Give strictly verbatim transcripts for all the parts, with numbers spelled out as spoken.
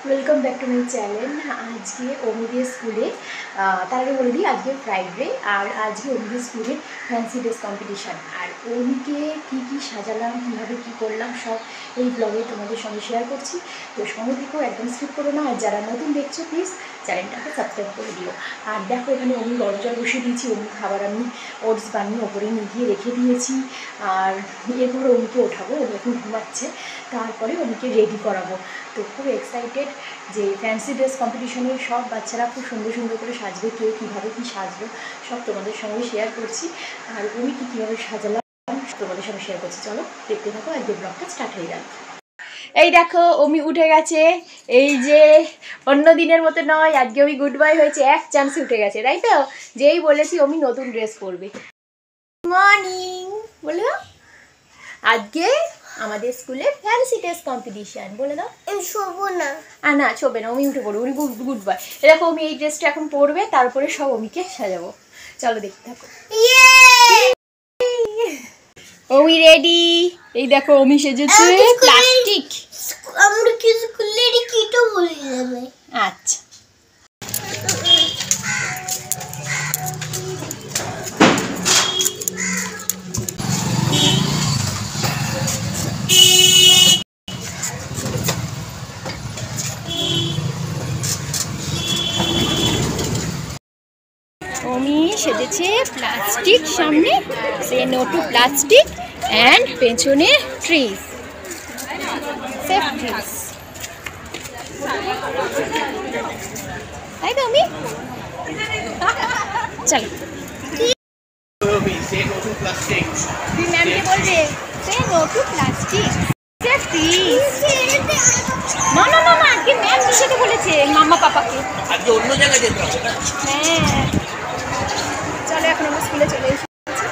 Welcome back to my channel. আজকে অমিদের স্কুলে তার আগে বলে দিই আজকে ফ্রাইডে, আর আজকে অমিদের স্কুলে ফ্যান্সি ড্রেস কম্পিটিশান। আর অমিকে কী কী সাজালাম, কীভাবে কী করলাম সব এই ব্লগে তোমাদের সঙ্গে শেয়ার করছি। তো সঙ্গে থেকেও একদম স্কিপ করো না, আর যারা নতুন দেখছো প্লিজ চ্যানেলটাকে সাবস্ক্রাইব করে দিও। আর দেখো এখানে অমি গরম জল বসিয়ে দিয়েছি, অমি খাবার আমি ওটস বানিয়ে ওপরে নিয়ে গিয়ে রেখে দিয়েছি। আর এরপর অমিকে ওঠাবো, অমি এখন ঘুমাচ্ছে, তারপরে অমিকে রেডি করাবো। তো খুব এক্সাইটেড যে ফ্যান্সি ড্রেস কম্পিটিশনে সব বাচ্চারা খুব সুন্দর সুন্দর করে সাজবে, কে কীভাবে কী সাজবে সব তোমাদের সঙ্গে শেয়ার করছি। আর আমি কী কীভাবে সাজালাম তোমাদের সঙ্গে শেয়ার করছি, চলো দেখতে থাকো, আজকে ব্লগটা স্টার্ট হয়ে গেল। এই দেখো অমি উঠে গেছে, এই যে অন্য দিনের মতো নয়, আজকে অমি গুড বাই হয়েছে, এক চান্সে উঠে গেছে, তাই তো? যেই বলেছি অমি নতুন ড্রেস পরবে। মর্নিং বলে দাও, আজকে আমাদের স্কুলে ফ্যান্সি ড্রেস কম্পিটিশন, বলে দাও। শোবো না, আর না শোবে না, অমি উঠে পড়বে, উনি গুড বাই। এরকম অমি এই ড্রেসটা এখন পরবে, তারপরে সব অমিকে সাজাবো, চলো দেখতে থাকো। অমি রেডি, এই দেখো অমি সেজেছে প্লাস্টিক। আমরা কি স্কুলে কি তো বলে যাবে। আচ্ছা অমি সেজেছে প্লাস্টিক, সামনে say no to plastic and পেছনে ট্রিজ, সেফ ট্রিজ, তাই তো অমি? চলো তুই ম্যামকে বলবে say no to plastic, save trees. না না না না, আজকে ম্যাম নিষেধ বলেছে মাম্মা পাপাকে, আজকে অন্য জায়গায় যেতে হবে না। হ্যাঁ চলো এখন আমরা স্কুলে চলে এসেছি।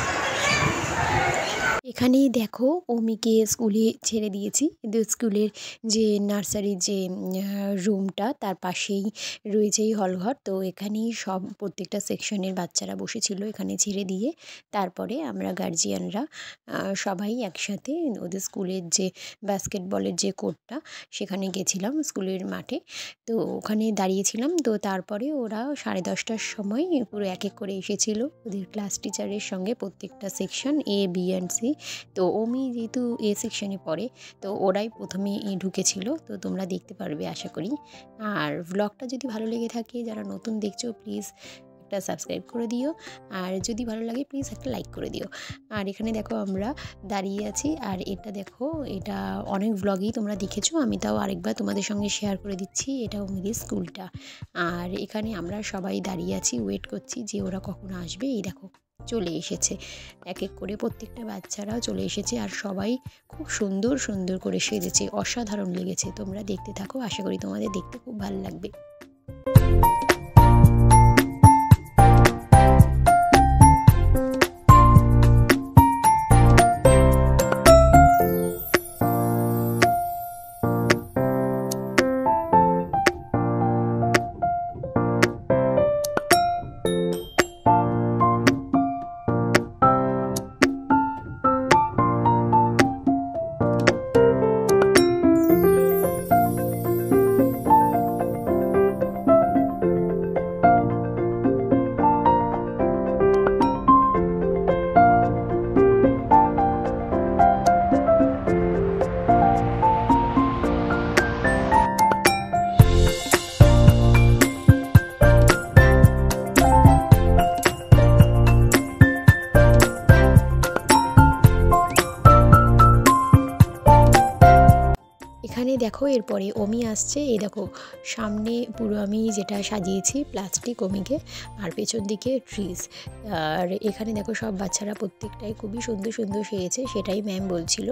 এখানেই দেখো অমিকে স্কুলে ছেড়ে দিয়েছি, কিন্তু স্কুলের যে নার্সারির যে রুমটা তার পাশেই রয়েছে এই হলঘর। তো এখানেই সব প্রত্যেকটা সেকশনের বাচ্চারা বসেছিল, এখানে ছেড়ে দিয়ে তারপরে আমরা গার্জিয়ানরা সবাই একসাথে ওদের স্কুলের যে বাস্কেটবলের যে কোর্টটা সেখানে গেছিলাম স্কুলের মাঠে। তো ওখানে দাঁড়িয়েছিলাম। তো তারপরে ওরা সাড়ে দশটার সময় পুরো এক এক করে এসেছিলো ওদের ক্লাস টিচারের সঙ্গে, প্রত্যেকটা section A B and C. তো অমি যেহেতু এ সেকশনে পড়ে, তো ওরাই প্রথমে ঢুকেছিল, তো তোমরা দেখতে পারবে আশা করি। আর ব্লগটা যদি ভালো লেগে থাকে, যারা নতুন দেখছো প্লিজ একটা সাবস্ক্রাইব করে দিও, আর যদি ভালো লাগে প্লিজ একটা লাইক করে দিও। আর এখানে দেখো আমরা দাঁড়িয়ে আছি, আর এটা দেখো এটা অনেক ব্লগেই তোমরা দেখেছো, আমি তাও আরেকবার তোমাদের সঙ্গে শেয়ার করে দিচ্ছি, এটা অমিদের স্কুলটা। আর এখানে আমরা সবাই দাঁড়িয়ে আছি, ওয়েট করছি যে ওরা কখন আসবে। এই দেখো চলে এসেছে, এক এক করে প্রত্যেকটা বাচ্চারাও চলে এসেছে, আর সবাই খুব সুন্দর সুন্দর করে সেজেছে, অসাধারণ লেগেছে। তোমরা দেখতে থাকো, আশা করি তোমাদের দেখতে খুব ভালো লাগবে। এখানে দেখো এরপরে অমি আসছে, এই দেখো সামনে পুরো আমি যেটা সাজিয়েছি প্লাস্টিক অমিকে, আর পেছন দিকে ট্রিজ। আর এখানে দেখো সব বাচ্চারা প্রত্যেকটাই খুবই সুন্দর সুন্দর সেজেছে, সেটাই ম্যাম বলছিল।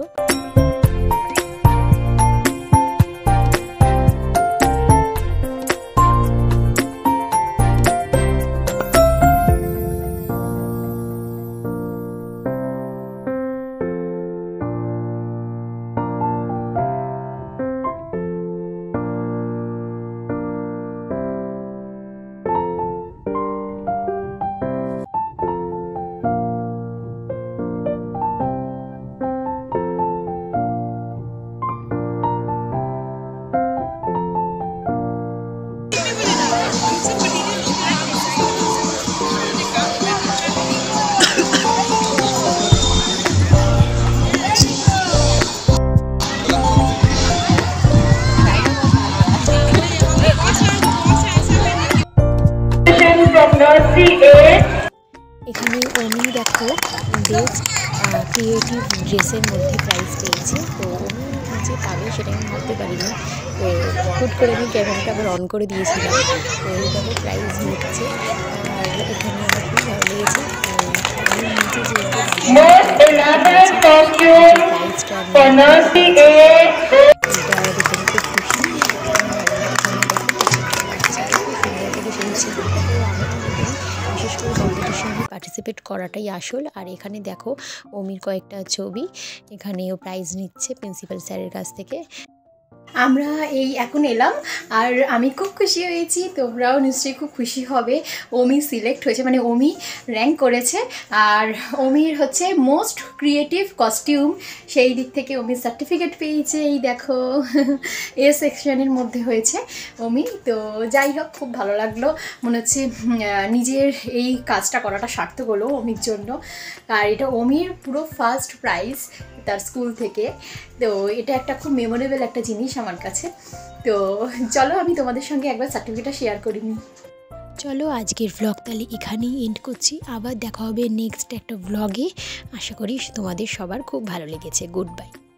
এখানে ওমি দেখো বেস্ট ক্রিয়েটিভ ড্রেসের মধ্যে প্রাইজ পেয়েছে। তো ওমি যে পাবে সেটা আমি ভাবতে পারিনি। তো হুট করে আমি ক্যামেরাটা আবার অন করে দিয়েছিলাম। তো এই দেখো প্রাইজ নিচ্ছে। আর এখানে আমার খুব ভালো লেগেছে। আমি নিজে যে প্রাইজটা দেখে খুব খুশি। বিশেষ করে কম্পিটিশনে পার্টিসিপেট করাটাই আসল। আর এখানে দেখো ওমির কয়েকটা ছবি, এখানেও প্রাইজ নিচ্ছে প্রিন্সিপাল স্যারের কাছ থেকে। আমরা এই এখন এলাম আর আমি খুব খুশি হয়েছি, তোমরাও নিশ্চয়ই খুব খুশি হবে। ওমি সিলেক্ট হয়েছে, মানে ওমি র্যাঙ্ক করেছে। আর ওমির হচ্ছে মোস্ট ক্রিয়েটিভ কস্টিউম, সেই দিক থেকে ওমি সার্টিফিকেট পেয়েছে। এই দেখো এ সেকশনের মধ্যে হয়েছে ওমি। তো যাই হোক, খুব ভালো লাগলো, মনে হচ্ছে নিজের এই কাজটা করাটা সার্থক হলো ওমির জন্য। আর এটা ওমির পুরো ফার্স্ট প্রাইজ তার স্কুল থেকে। তো এটা একটা খুব মেমোরেবল একটা জিনিস আমার কাছে। তো চলো আমি তোমাদের সঙ্গে একবার সার্টিফিকেটটা শেয়ার করি নি। চলো আজকের ভ্লগ তাহলে এখানেই এন্ড করছি। আবার দেখা হবে নেক্সট একটা ভ্লগে। আশা করি তোমাদের সবার খুব ভালো লেগেছে। Good by.